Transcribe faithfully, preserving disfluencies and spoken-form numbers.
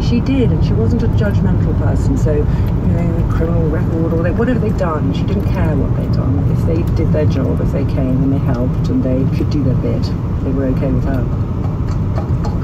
She did, and she wasn't a judgmental person. So, you know, criminal record or whatever they'd done, she didn't care what they'd done. If they did their job, if they came and they helped and they could do their bit, they were okay with her.